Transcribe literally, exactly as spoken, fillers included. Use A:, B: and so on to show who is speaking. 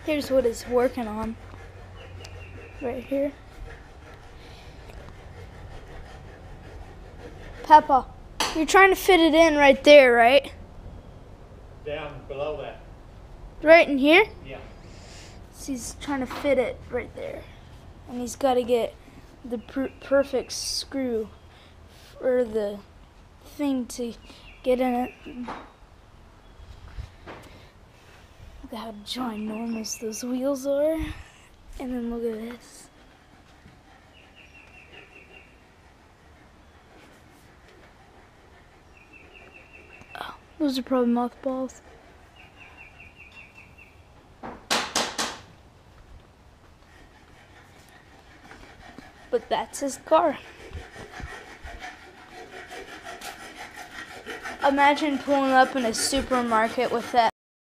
A: Here's what it's working on. Right here. Papaw, you're trying to fit it in right there, right?
B: Down below that.
A: Right in here?
B: Yeah.
A: So he's trying to fit it right there. And he's got to get the per perfect screw for the thing to get in it. Look at how ginormous those wheels are. And then look at this. Oh, those are probably mothballs. But that's his car. Imagine pulling up in a supermarket with that.